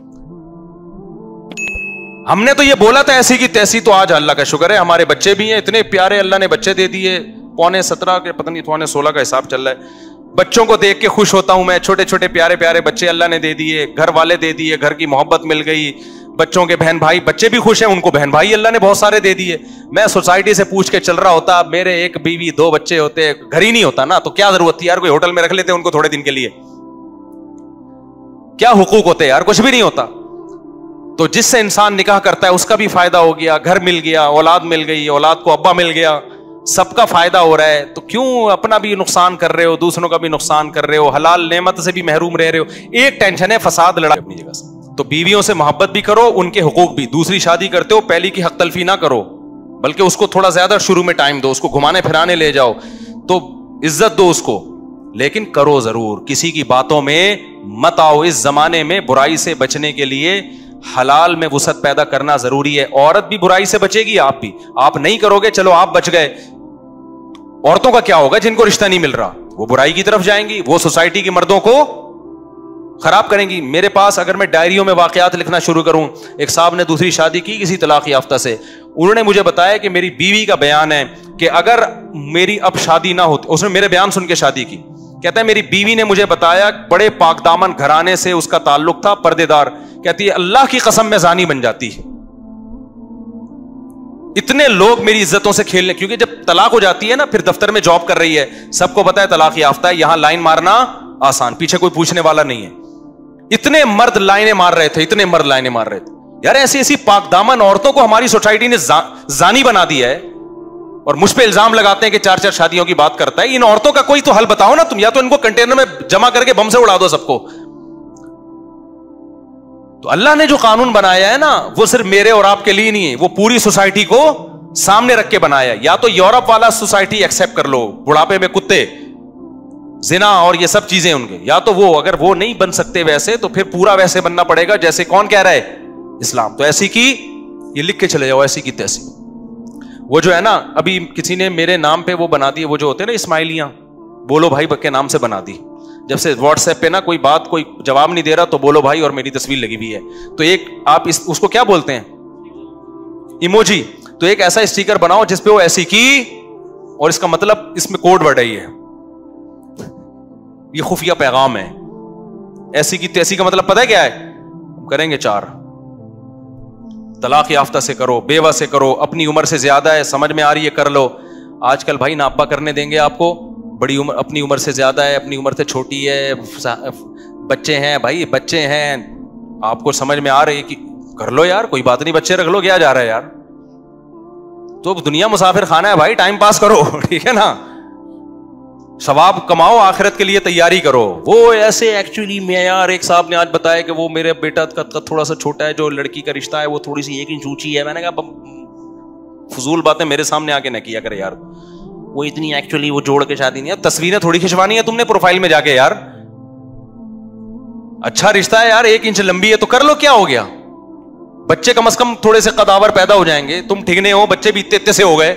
ہم نے تو یہ بولا تھا ایسی کی تیسی, تو آج اللہ کا شکر ہے ہمارے بچے بھی ہیں اتنے پیارے, اللہ نے بچے دے دیے. 17.5 کے پتہ نہیں 16 کا حساب چل رہا ہے. بچوں کو دیکھ کے خوش ہوتا ہوں میں, چھوٹے چھوٹے پیارے پیارے بچے اللہ نے دے دیے, گھر والے دے دیے, گھر کی محبت مل گئی. بچوں کے بہن بھائی, بچے بھی خوش ہیں, ان کو بہن بھائی اللہ نے بہت سارے دے دیے. میں سوسائٹی سے پوچھ کے چل رہا ہوتا, میرے ایک بیوی 2 بچے ہوتے, گھر ہی نہیں ہوتا نا, تو کیا ضرورت تھی یار, کوئی ہوٹل میں رکھ لیتے ان کو تھوڑے دن کے لیے, کیا حقوق ہوتے یار, کچھ بھی نہیں ہوتا. تو جس سے انسان نکاح کرتا ہے اس کا بھی فائدہ ہو گیا, گھر مل گیا, اولاد مل گئی, اولاد کو ابا مل گیا, سب کا فائدہ ہو رہا ہے. تو کیوں اپنا بھی نقصان کر رہے ہو, دوسروں کا بھی نقصان کر رہے ہو, حلال نعمت سے بھی محروم رہ رہے ہو. ایک ٹینشن ہے فساد, لڑائی اپنی جگہ سے. تو بیویوں سے محبت بھی کرو, ان کے حقوق بھی. دوسری شادی کرتے ہو پہلی کی حق تلفی نہ کرو, بلکہ اس کو تھوڑا زیادہ شروع میں ٹائم دو, اس کو گھمانے پھرانے لے جاؤ, تو عزت دو اس کو, لیکن کرو ضرور, کسی کی باتوں میں مت آؤ. اس زمانے میں برائی سے بچنے کے لیے حلال میں وسعت پیدا کرنا ضروری ہے. عورت بھی برائی سے بچے گی, آپ بھی. آپ نہیں کرو گے, چلو آپ بچ گئے, عورتوں کا کیا ہوگا جن کو رشتہ نہیں مل رہا, وہ برائی کی طرف جائیں گی, وہ سوسائٹی کے مردوں کو خراب کریں گی. میرے پاس اگر میں ڈائریوں میں واقعات لکھنا شروع کروں, ایک صاحب نے دوسری شادی کی کسی طلاق یافتہ سے, انہوں نے مجھے بتایا کہ میری بیوی کا بیان ہے کہ اگر میری اب شادی نہ ہوتی, اس نے میرے بیان سن کے شادی کی, کہتا ہے میری بیوی نے مجھے بتایا بڑے پاک دامن گھرانے سے اس کا تعلق تھا, پردے دار, کہتی ہے اللہ کی قسم میں زانی بن جاتی. اتنے لوگ میری عزتوں سے کھیلنے, کیونکہ جب طلاق ہو جاتی ہے نا, پھر دفتر میں جاب کر رہی ہے, سب کو پتا ہے طلاق یافتہ ہے, یہاں لائن مارنا آسان, پیچھے کوئی پوچھنے والا نہیں ہے. اتنے مرد لائنیں مار رہے تھے, اتنے مرد لائنیں مار رہے تھے یار. ایسی ایسی پاک دامن عورتوں کو ہماری سوسائٹی نے زانی بنا دیا ہے, اور مجھ پہ الزام لگاتے ہیں کہ 4 شادیوں کی بات کرتا ہے. ان عورتوں کا کوئی تو حل بتاؤ نا تم, یا تو ان کو کنٹینر میں جمع کر کے بم سے اڑا دو سب کو. تو اللہ نے جو قانون بنایا ہے نا, وہ صرف میرے اور آپ کے لیے نہیں ہے, وہ پوری سوسائٹی کو سامنے رکھ کے بنایا. یا تو یورپ والا سوسائٹی ایکسپٹ کر لو, بڑھاپے میں کتے, زنا اور یہ سب چیزیں ان کے, یا تو وہ, اگر وہ نہیں بن سکتے ویسے, تو پھر پورا ویسے بننا پڑے گا جیسے کون کہہ رہا ہے, اسلام. تو ایسی کی, یہ لکھ کے چلے جاؤ, ایسی کی تیسی. وہ جو ہے نا, ابھی کسی نے میرے نام پہ وہ بنا دی, وہ جو ہوتے ہیں نا اسماعیلیاں, بولو بھائی کے نام سے بنا دی. جب سے واٹس ایپ پہ نا کوئی بات کوئی جواب نہیں دے رہا, تو بولو بھائی اور میری تصویر لگی ہوئی ہے, تو ایک آپ اس کو کیا بولتے ہیں, ایموجی. تو ایک ایسا اسٹیکر بناؤ جس پہ وہ ایسی کی, اور اس کا مطلب اس میں کوڈ ورڈ ہے, یہ خفیہ پیغام ہے. ایسی کی تیسی کا مطلب پتہ ہے کیا ہے, کریں گے 4. طلاق یافتہ سے کرو, بیوہ سے کرو, اپنی عمر سے زیادہ ہے, سمجھ میں آ رہی ہے کر لو. آج کل بھائی ناپا کرنے دیں گے آپ کو, بڑی عمر, اپنی عمر سے زیادہ ہے, اپنی عمر سے چھوٹی ہے, بچے ہیں بھائی, بچے ہیں, آپ کو سمجھ میں آ رہی ہے کہ کر لو یار, کوئی بات نہیں, بچے رکھ لو, کیا جا رہا ہے یار. تو دنیا مسافر خانہ ہے بھائی, ٹائم پاس کرو, ٹھیک ہے نا, ثواب کماؤ, آخرت کے لیے تیاری کرو. وہ ایسے ایکچولی معیار, ایک صاحب نے آج بتایا کہ وہ میرے بیٹا کا تھوڑا سا چھوٹا ہے, جو لڑکی کا رشتہ ہے وہ تھوڑی سی 1 انچ اونچی ہے. میں نے کہا فضول باتیں میرے سامنے آ کے نہ کیا کرے یار, وہ اتنی ایکچولی وہ جوڑ کے شادی نہیں ہے, تصویریں تھوڑی کھنچوانی ہے تم نے پروفائل میں جا کے یار. اچھا رشتہ ہے یار, 1 انچ لمبی ہے تو کر لو, کیا ہو گیا. بچے کم از کم تھوڑے سے قداور پیدا ہو جائیں گے. تم ٹھگنے ہو, بچے بھی اتنے سے ہو گئے,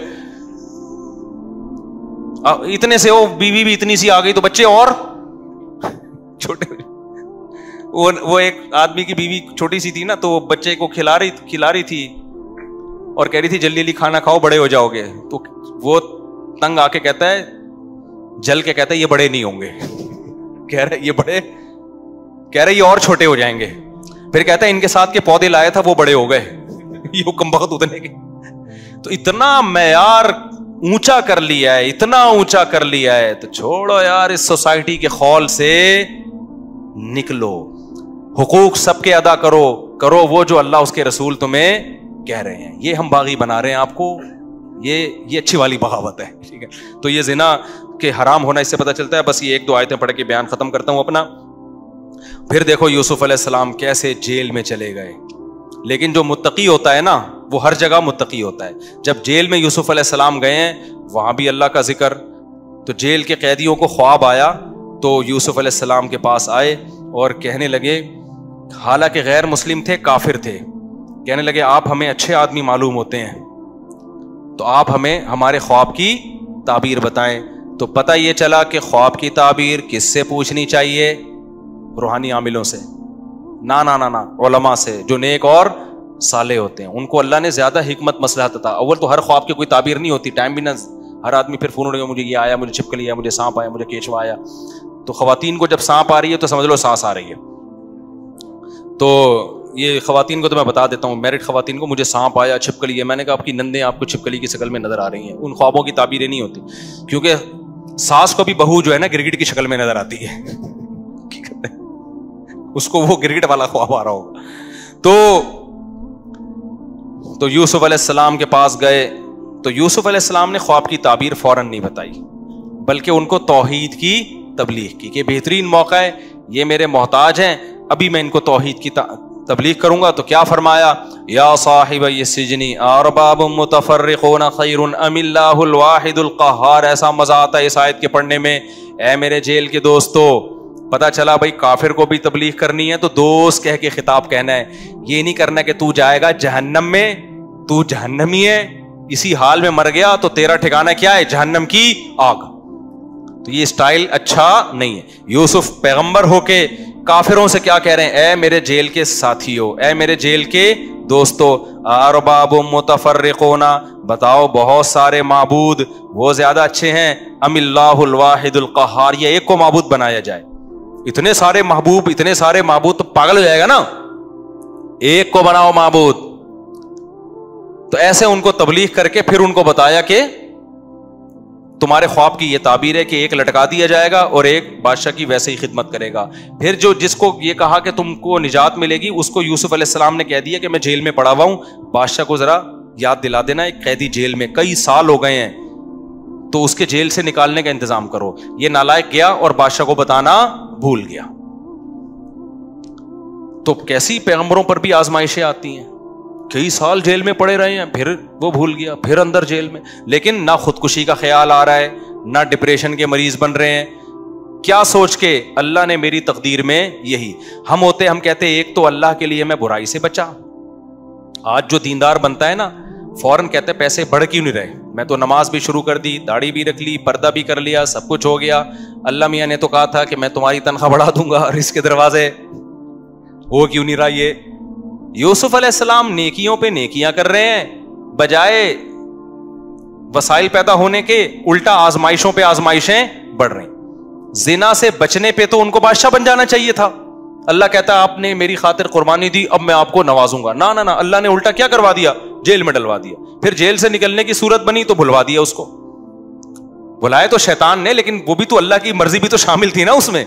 اتنے سے ہو, بیوی بھی اتنی سی آ گئی, تو بچے اور چھوٹے. وہ ایک آدمی کی بیوی چھوٹی سی تھی نا, تو وہ بچے کو کھلا رہی تھی اور کہہ رہی تھی جلدی جلدی کھانا کھاؤ, بڑے ہو جاؤ گے. تو وہ تنگ آ کے کہتا ہے, جل کے کہتا ہے یہ بڑے نہیں ہوں گے. کہہ رہے یہ اور چھوٹے ہو جائیں گے. پھر کہتا ہے ان کے ساتھ کے پودے لائے تھا وہ بڑے ہو گئے. یہ کم بخت اتنے کے. تو اتنا معیار اونچا کر لیا ہے, اتنا اونچا کر لیا ہے, تو چھوڑو یار, اس سوسائٹی کے خول سے نکلو. حقوق سب کے ادا کرو وہ جو اللہ اس کے رسول تمہیں کہہ رہے ہیں. یہ ہم باغی بنا رہے ہیں آپ کو, یہ اچھی والی بغاوت ہے, ٹھیک ہے. تو یہ زنا کے حرام ہونا اس سے پتہ چلتا ہے. بس یہ 1-2 آیتیں پڑھ کے بیان ختم کرتا ہوں اپنا. پھر دیکھو یوسف علیہ السلام کیسے جیل میں چلے گئے. لیکن جو متقی ہوتا ہے نا, وہ ہر جگہ متقی ہوتا ہے. جب جیل میں یوسف علیہ السلام گئے ہیں, وہاں بھی اللہ کا ذکر. تو جیل کے قیدیوں کو خواب آیا, تو یوسف علیہ السلام کے پاس آئے اور کہنے لگے, حالانکہ غیر مسلم تھے, کافر تھے, کہنے لگے آپ ہمیں اچھے آدمی معلوم ہوتے ہیں, تو آپ ہمیں ہمارے خواب کی تعبیر بتائیں. تو پتہ یہ چلا کہ خواب کی تعبیر کس سے پوچھنی چاہیے؟ روحانی عاملوں سے, نا علماء سے جو نیک اور صالح ہوتے ہیں. ان کو اللہ نے زیادہ حکمت مصلحت عطا. اول تو ہر خواب کی کوئی تعبیر نہیں ہوتی, ٹائم بھی نہ, ہر آدمی پھر فون اٹھے مجھے یہ آیا, مجھے چھپکلی آیا, مجھے سانپ آیا, مجھے کیچوا آیا. تو خواتین کو جب سانپ آ رہی ہے تو سمجھ لو سانس آ رہی ہے. تو یہ خواتین کو تو میں بتا دیتا ہوں, میرڈ خواتین کو, مجھے سانپ آیا, چھپکلی ہے. میں نے کہا آپ کی نندیں آپ کو چھپکلی کی شکل میں نظر آ رہی ہیں. ان خوابوں کی تعبیریں نہیں ہوتی, کیونکہ ساس کو بھی بہو جو ہے نا گرگٹ کی شکل میں نظر آتی ہے, اس کو وہ گرگٹ والا خواب آ رہا ہوگا. تو یوسف علیہ السلام کے پاس گئے تو یوسف علیہ السلام نے خواب کی تعبیر فوراً نہیں بتائی, بلکہ ان کو توحید کی تبلیغ کی کہ بہترین موقع ہے, یہ میرے محتاج ہیں, ابھی میں ان کو توحید کی تبلیغ کروں گا. تو کیا فرمایا؟ یا صاحب السجن ارباب متفرقون خیر ام اللہ الواحد القہار. ایسا مزہ آتا ہے اس آیت کے پڑھنے میں. اے میرے جیل کے دوستو, پتا چلا بھائی کافر کو بھی تبلیغ کرنی ہے تو دوست کہہ کے خطاب کہنا ہے, یہ نہیں کرنا کہ تو جائے گا جہنم میں, تو جہنمی ہے, اسی حال میں مر گیا تو تیرا ٹھکانہ کیا ہے؟ جہنم کی آگ. تو یہ اسٹائل اچھا نہیں ہے. یوسف پیغمبر ہو کے کافروں سے کیا کہہ رہے ہیں؟ اے میرے جیل کے ساتھیو, اے میرے جیل کے دوستو, ارباب متفرقون, بتاؤ بہت سارے معبود وہ زیادہ اچھے ہیں, ام اللہ الواحد القہار, یہ ایک کو معبود بنایا جائے. اتنے سارے محبوب, اتنے سارے معبود تو پاگل ہو جائے گا نا, ایک کو بناؤ معبود. تو ایسے ان کو تبلیغ کر کے پھر ان کو بتایا کہ تمہارے خواب کی یہ تعبیر ہے کہ ایک لٹکا دیا جائے گا اور ایک بادشاہ کی ویسے ہی خدمت کرے گا. پھر جس کو یہ کہا کہ تم کو نجات ملے گی, اس کو یوسف علیہ السلام نے کہہ دیا کہ میں جیل میں پڑا ہوا ہوں, بادشاہ کو ذرا یاد دلا دینا, ایک قیدی جیل میں کئی سال ہو گئے ہیں, تو اس کے جیل سے نکالنے کا انتظام کرو. یہ نالائق گیا اور بادشاہ کو بتانا بھول گیا. تو کیسی پیغمبروں پر بھی آزمائشیں آتی ہیں, کئی سال جیل میں پڑے رہے ہیں, پھر وہ بھول گیا, پھر اندر جیل میں, لیکن نہ خودکشی کا خیال آ رہا ہے, نہ ڈپریشن کے مریض بن رہے ہیں. کیا سوچ کے؟ اللہ نے میری تقدیر میں یہی. ہم کہتے ہیں ایک تو اللہ کے لیے میں برائی سے بچا. آج جو دیندار بنتا ہے نا, فوراً کہتے ہیں پیسے بڑھ کیوں نہیں رہے, میں تو نماز بھی شروع کر دی, داڑھی بھی رکھ لی, پردہ بھی کر لیا, سب کچھ ہو گیا, اللہ میاں نے تو کہا تھا کہ میں تمہاری تنخواہ بڑھا دوں گا, اور اس کے دروازے ہو کیوں نہیں رہا. یہ یوسف علیہ السلام نیکیوں پہ نیکیاں کر رہے ہیں, بجائے وسائل پیدا ہونے کے الٹا آزمائشوں پہ آزمائشیں بڑھ رہی. زنا سے بچنے پہ تو ان کو بادشاہ بن جانا چاہیے تھا. اللہ کہتا ہے آپ نے میری خاطر قربانی دی, اب میں آپ کو نوازوں گا. نہ اللہ نے الٹا کیا کروا دیا؟ جیل میں ڈلوا دیا. پھر جیل سے نکلنے کی صورت بنی تو بھلوا دیا اس کو. بلایا تو شیطان نے, لیکن وہ بھی تو اللہ کی مرضی بھی تو شامل تھی نا اس میں.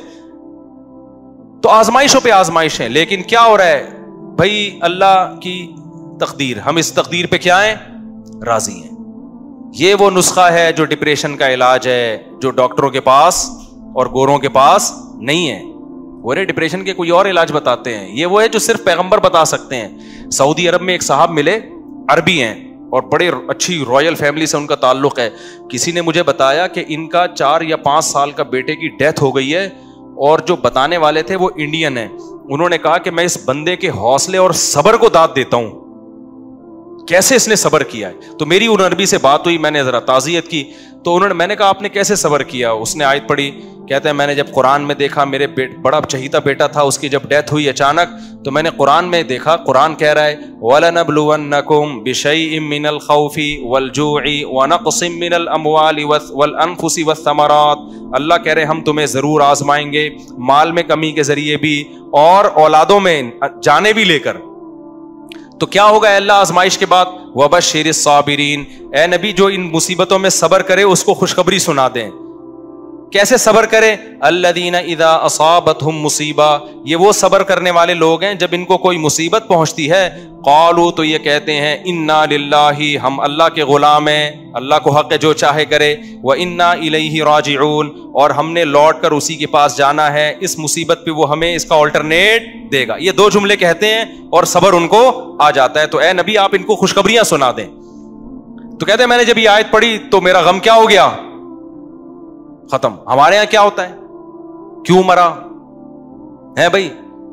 تو آزمائشوں پہ آزمائشیں. لیکن کیا ہو رہا ہے بھائی؟ اللہ کی تقدیر, ہم اس تقدیر پہ کیا ہیں؟ راضی ہیں. یہ وہ نسخہ ہے جو ڈپریشن کا علاج ہے, جو ڈاکٹروں کے پاس اور گوروں کے پاس نہیں ہے. گورے ڈپریشن کے کوئی اور علاج بتاتے ہیں, یہ وہ ہے جو صرف پیغمبر بتا سکتے ہیں. سعودی عرب میں ایک صاحب ملے, عربی ہیں اور بڑے اچھی رائل فیملی سے ان کا تعلق ہے. کسی نے مجھے بتایا کہ ان کا 4 یا 5 سال کا بیٹے کی ڈیتھ ہو گئی ہے, اور جو بتانے والے تھے وہ انڈین ہیں. انہوں نے کہا کہ میں اس بندے کے حوصلے اور صبر کو داد دیتا ہوں, کیسے اس نے صبر کیا ہے. تو میری ان عربی سے بات ہوئی, میں نے ذرا تعزیت کی, تو میں نے کہا آپ نے کیسے صبر کیا؟ اس نے آیت پڑھی, کہتے ہیں میں نے جب قرآن میں دیکھا, میرے بڑا چہیتا بیٹا تھا, اس کی جب ڈیتھ ہوئی اچانک, تو میں نے قرآن میں دیکھا, قرآن کہہ رہا ہے وَلَنَبْلُوَنَّكُمْ بِشَيْءٍ مِّنَ الْخَوْفِ وَالْجُوعِ وَنَقْصٍ مِّنَ الْأَمْوَالِ وَالْأَنفُسِ وَالثَّمَرَاتِ. اللہ کہہ رہے ہیں ہم تمہیں ضرور آزمائیں گے, مال میں کمی کے ذریعے بھی اور اولادوں میں جانے بھی لے کر. تو کیا ہوگا اللہ آزمائش کے بعد؟ وَبَشِّرِ الصَّابِرِينَ, اے نبی جو ان مصیبتوں میں صبر کرے اس کو خوشخبری سنا دیں. کیسے صبر کرے؟ الذین اذا اصابتہم مصیبہ, یہ وہ صبر کرنے والے لوگ ہیں جب ان کو کوئی مصیبت پہنچتی ہے, قالوا, تو یہ کہتے ہیں انا للہ, ہم اللہ کے غلام ہیں, اللہ کو حق ہے جو چاہے کرے, وانا الیہ راجعون, اور ہم نے لوٹ کر اسی کے پاس جانا ہے, اس مصیبت پہ وہ ہمیں اس کا آلٹرنیٹ دے گا. یہ 2 جملے کہتے ہیں اور صبر ان کو آ جاتا ہے. تو اے نبی آپ ان کو خوشخبریاں سنا دیں. تو کہتے ہیں میں نے جب یہ آیت پڑھی تو میرا غم کیا ہو گیا؟ ختم. ہمارے یہاں کیا ہوتا ہے؟ کیوں مرا ہے بھائی؟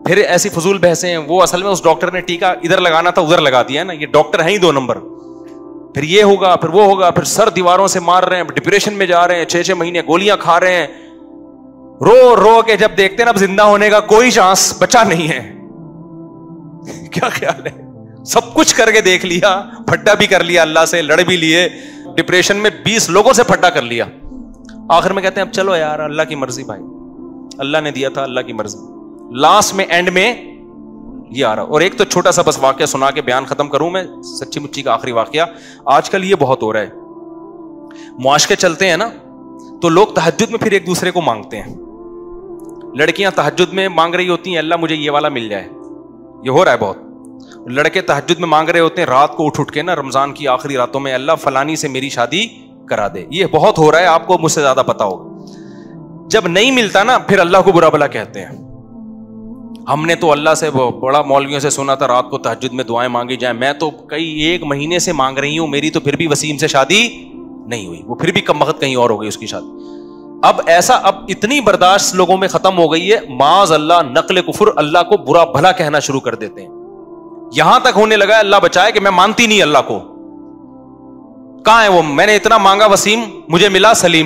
پھر ایسی فضول بحثیں ہیں. وہ اصل میں اس ڈاکٹر نے ٹیکا ادھر لگانا تھا ادھر لگا دیا نا, یہ ڈاکٹر ہیں ہی 2 نمبر. پھر یہ ہوگا, پھر وہ ہوگا, پھر سر دیواروں سے مار رہے ہیں, ڈپریشن میں جا رہے ہیں, 6 مہینے گولیاں کھا رہے ہیں, رو رو کے جب دیکھتے ہیں نا اب زندہ ہونے کا کوئی چانس بچا نہیں ہے. کیا خیال ہے؟ سب کچھ کر کے دیکھ لیا, پھٹا بھی کر لیا اللہ سے, لڑ بھی لیے, ڈپریشن میں 20 لوگوں سے پھٹا کر لیا, آخر میں کہتے ہیں اب چلو یار اللہ کی مرضی بھائی, اللہ نے دیا تھا اللہ کی مرضی. لاسٹ میں اینڈ میں یہ آ رہا. اور ایک تو چھوٹا سا بس واقعہ سنا کے بیان ختم کروں میں, سچی مچی کا آخری واقعہ. آج کل یہ بہت ہو رہا ہے, معاشقے چلتے ہیں نا تو لوگ تہجد میں پھر ایک دوسرے کو مانگتے ہیں. لڑکیاں تہجد میں مانگ رہی ہوتی ہیں اللہ مجھے یہ والا مل جائے, یہ ہو رہا ہے بہت. لڑکے تہجد میں مانگ رہے ہوتے ہیں رات کو اٹھ کے نا, رمضان کی آخری راتوں میں, اللہ فلانی سے میری شادی کرا دے. یہ بہت ہو رہا ہے, آپ کو مجھ سے زیادہ پتا ہوگا. جب نہیں ملتا نا پھر اللہ کو برا بھلا کہتے ہیں. ہم نے تو اللہ سے بڑا مولویوں سے سنا تھا رات کو تہجد میں دعائیں مانگی جائیں, میں تو کئی 1 مہینے سے مانگ رہی ہوں, میری تو پھر بھی وسیم سے شادی نہیں ہوئی, وہ پھر بھی کم وقت کہیں اور ہو گئی اس کی شادی. اب ایسا, اب اتنی برداشت لوگوں میں ختم ہو گئی ہے, معاذ اللہ نقل کفر, اللہ کو برا بھلا کہنا شروع کر دیتے ہیں. یہاں تک ہونے لگا ہے اللہ بچائے کہ میں مانتی نہیں اللہ کو. کہاں ہے وہ, میں نے اتنا مانگا وسیم مجھے ملا سلیم.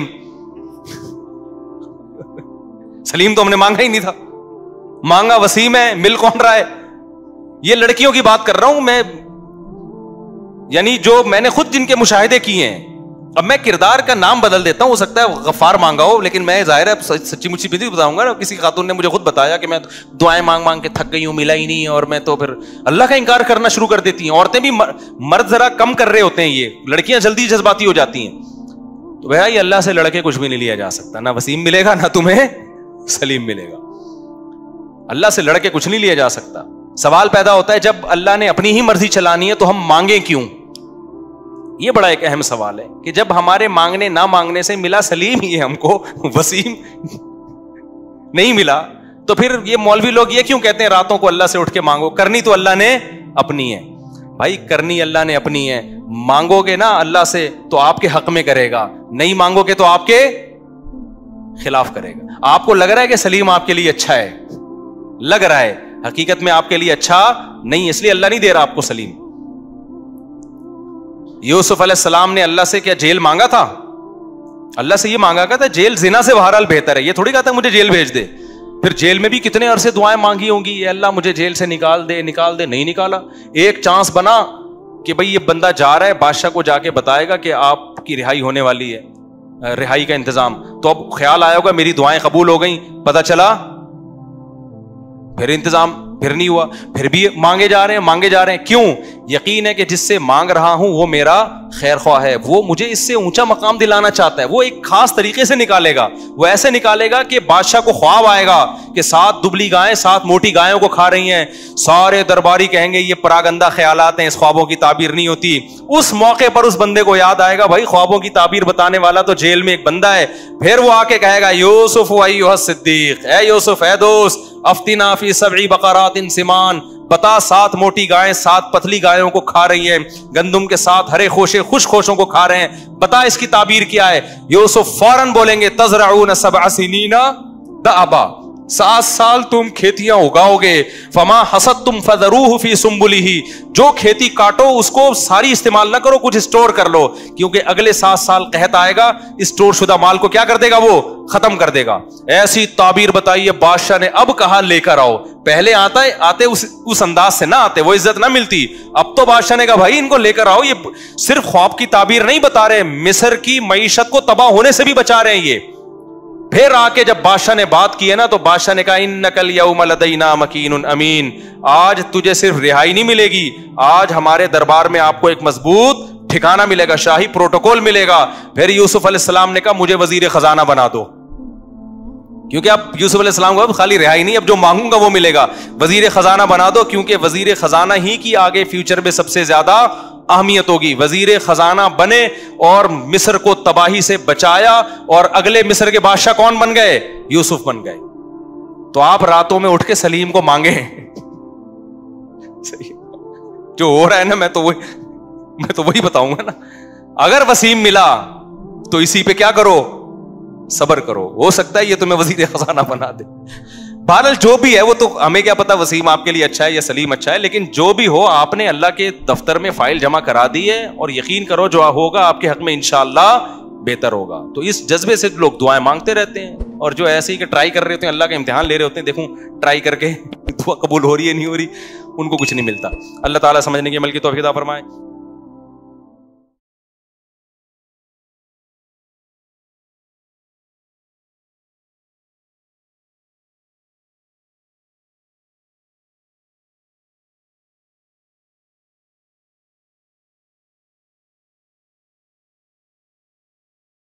سلیم تو ہم نے مانگا ہی نہیں تھا, مانگا وسیم ہے, مل کون رہا ہے. یہ لڑکیوں کی بات کر رہا ہوں میں, یعنی جو میں نے خود جن کے مشاہدے کیے ہیں. اب میں کردار کا نام بدل دیتا ہوں, ہو سکتا ہے غفار مانگا ہو, لیکن میں ظاہر ہے سچی مچی بھی بتاؤں گا. کسی خاتون نے مجھے خود بتایا کہ میں دعائیں مانگ مانگ کے تھک گئی ہوں, ملا ہی نہیں, اور میں تو پھر اللہ کا انکار کرنا شروع کر دیتی ہیں. عورتیں بھی, مرد ذرا کم کر رہے ہوتے ہیں, یہ لڑکیاں جلدی جذباتی ہو جاتی ہیں. تو بھائی اللہ سے لڑ کے کچھ بھی نہیں لیا جا سکتا, نہ وسیم ملے گا نہ تمہیں سلیم ملے گا. اللہ سے لڑ کے کچھ نہیں لیا جا سکتا. سوال پیدا ہوتا ہے جب اللہ نے اپنی ہی مرضی چلانی ہے تو ہم مانگیں کیوں؟ یہ بڑا ایک اہم سوال ہے کہ جب ہمارے مانگنے نہ مانگنے سے ملا سلیم ہی ہے, ہم کو وسیم نہیں ملا, تو پھر یہ مولوی لوگ یہ کیوں کہتے ہیں راتوں کو اللہ سے اٹھ کے مانگو؟ کرنی تو اللہ نے اپنی ہے بھائی, کرنی اللہ نے اپنی ہے. مانگو گے نا اللہ سے تو آپ کے حق میں کرے گا, نہیں مانگو گے تو آپ کے خلاف کرے گا. آپ کو لگ رہا ہے کہ سلیم آپ کے لیے اچھا ہے, لگ رہا ہے, حقیقت میں آپ کے لیے اچھا نہیں, اس لیے اللہ نہیں دے رہا آپ کو سلیم. یوسف علیہ السلام نے اللہ سے کیا جیل مانگا تھا؟ اللہ سے یہ مانگا تھا جیل زنا سے بہرحال بہتر ہے, یہ تھوڑی کہا تھا مجھے جیل بھیج دے. پھر جیل میں بھی کتنے عرصے دعائیں مانگی ہوں گی, یہ اللہ مجھے جیل سے نکال دے نکال دے, نہیں نکالا. ایک چانس بنا کہ بھئی یہ بندہ جا رہا ہے, بادشاہ کو جا کے بتائے گا کہ آپ کی رہائی ہونے والی ہے, رہائی کا انتظام, تو اب خیال آیا ہوگا میری دعائیں قبول ہو گئیں, پتہ چلا پھر انتظام پھر نہیں ہوا, پھر بھی مانگے جا رہے ہیں. کیوں؟ یقین ہے کہ جس سے مانگ رہا ہوں وہ میرا خیر خواہ ہے, وہ مجھے اس سے اونچا مقام دلانا چاہتا ہے, وہ ایک خاص طریقے سے نکالے گا. وہ ایسے نکالے گا کہ بادشاہ کو خواب آئے گا کہ 7 دبلی گائیں 7 موٹی گایوں کو کھا رہی ہیں, سارے درباری کہیں گے یہ پراگندہ خیالات ہیں, اس خوابوں کی تعبیر نہیں ہوتی. اس موقع پر اس بندے کو یاد آئے گا بھائی خوابوں کی تعبیر بتانے والا تو جیل میں ایک بندہ ہے. پھر وہ آ کے کہے گا یوسف ایھا الصدیق, اے یوسف اے دوست, افتنا فی 7 بقرات سمان, بتا 7 موٹی گائیں 7 پتلی گایوں کو کھا رہی ہیں, گندم کے ساتھ ہرے خوشے خوشوں کو کھا رہے ہیں, بتا اس کی تعبیر کیا ہے؟ یوسف فوراً بولیں گے تزرعون 7 سنین دأبا, 7 سال تم کھیتیاں اگاؤ گے. فما حصدتم فذروہ فی سنبلہ, جو کھیتی کاٹو اس کو ساری استعمال نہ کرو, کچھ اسٹور کر لو, کیونکہ اگلے 7 سال قحط آئے گا, اسٹور شدہ مال کو کیا کر دے گا, وہ ختم کر دے گا. ایسی تعبیر بتائیے بادشاہ نے. اب کہا لے کر آؤ, پہلے آتے اس انداز سے نہ آتے, وہ عزت نہ ملتی. اب تو بادشاہ نے کہا بھائی ان کو لے کر آؤ, یہ صرف خواب کی تعبیر نہیں بتا رہے, مصر کی معیشت کو تباہ ہونے سے بھی بچا رہے ہیں یہ. پھر آ کے جب بادشاہ نے بات کی ہے نا تو بادشاہ نے کہا انک الیوم لدینا مکین امین, آج تجھے صرف رہائی نہیں ملے گی, آج ہمارے دربار میں آپ کو ایک مضبوط ٹھکانہ ملے گا, شاہی پروٹوکول ملے گا. پھر یوسف علیہ السلام نے کہا مجھے وزیر خزانہ بنا دو, کیونکہ اب یوسف علیہ السلام کو خالی رہائی نہیں, اب جو مانگوں گا وہ ملے گا. وزیر خزانہ بنا دو, کیونکہ وزیر خزانہ ہی کی آگے فیوچر میں سب سے زیادہ اہمیت ہوگی. وزیر خزانہ بنے اور مصر کو تباہی سے بچایا, اور اگلے مصر کے بادشاہ کون بن گئے؟ یوسف بن گئے. تو آپ راتوں میں اٹھ کے سلیم کو مانگے. جو ہو رہا ہے نا میں تو وہی بتاؤں گا نا. اگر وسیم ملا تو اسی پہ کیا کرو, صبر کرو, ہو سکتا ہے یہ تمہیں وزیر خزانہ بنا دے. بہرحال جو بھی ہے وہ تو ہمیں کیا پتا وسیم آپ کے لیے اچھا ہے یا سلیم اچھا ہے, لیکن جو بھی ہو آپ نے اللہ کے دفتر میں فائل جمع کرا دی ہے, اور یقین کرو جو ہوگا آپ کے حق میں انشاءاللہ بہتر ہوگا. تو اس جذبے سے لوگ دعائیں مانگتے رہتے ہیں, اور جو ایسے ہی کہ ٹرائی کر رہے ہوتے ہیں, اللہ کا امتحان لے رہے ہوتے ہیں, دیکھوں ٹرائی کر کے دعا قبول ہو رہی ہے نہیں ہو رہی, ان کو کچھ نہیں ملتا. اللہ تعالیٰ سمجھنے کی عمل کی توفیق عطا فرمائے.